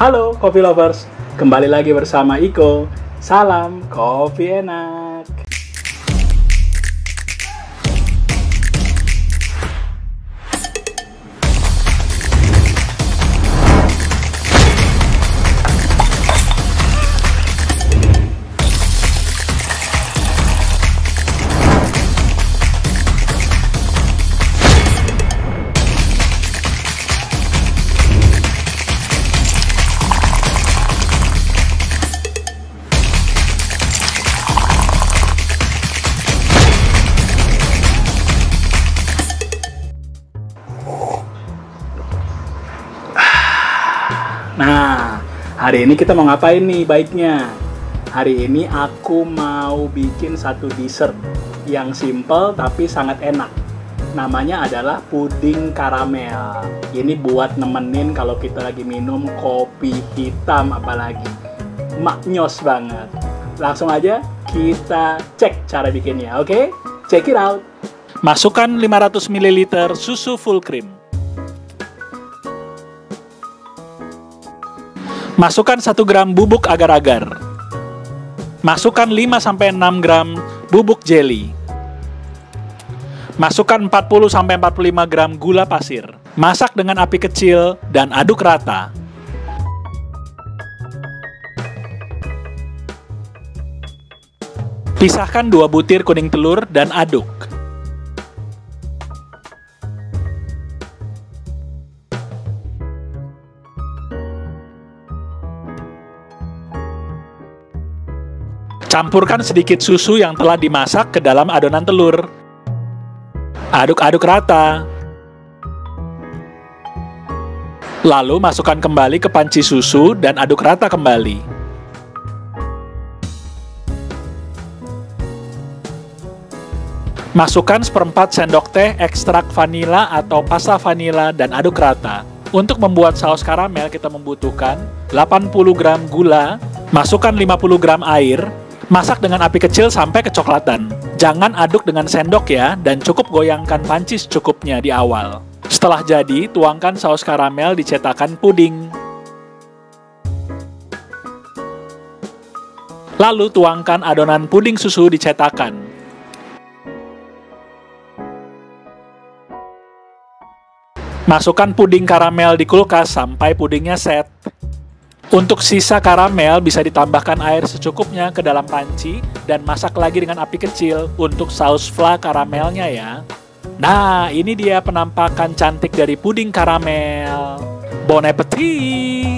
Halo Coffee Lovers, kembali lagi bersama Iko. Salam kopi enak. Nah, hari ini kita mau ngapain nih baiknya? Hari ini aku mau bikin satu dessert yang simple tapi sangat enak. Namanya adalah puding karamel. Ini buat nemenin kalau kita lagi minum kopi hitam apalagi. Maknyos banget. Langsung aja kita cek cara bikinnya, oke? Check it out. Masukkan 500 ml susu full cream. Masukkan 1 gram bubuk agar-agar. Masukkan 5-6 gram bubuk jelly. Masukkan 40-45 gram gula pasir. Masak dengan api kecil dan aduk rata. Pisahkan 2 butir kuning telur dan aduk. Campurkan sedikit susu yang telah dimasak ke dalam adonan telur. Aduk-aduk rata. Lalu masukkan kembali ke panci susu dan aduk rata kembali. Masukkan 1/4 sendok teh ekstrak vanila atau pasta vanila dan aduk rata. Untuk membuat saus karamel kita membutuhkan 80 gram gula, masukkan 50 gram air, masak dengan api kecil sampai kecoklatan. Jangan aduk dengan sendok ya, dan cukup goyangkan panci secukupnya di awal. Setelah jadi, tuangkan saus karamel di cetakan puding. Lalu tuangkan adonan puding susu di cetakan. Masukkan puding karamel di kulkas sampai pudingnya set. Untuk sisa karamel bisa ditambahkan air secukupnya ke dalam panci dan masak lagi dengan api kecil untuk saus fla karamelnya ya. Nah, ini dia penampakan cantik dari puding karamel. Bon appetit!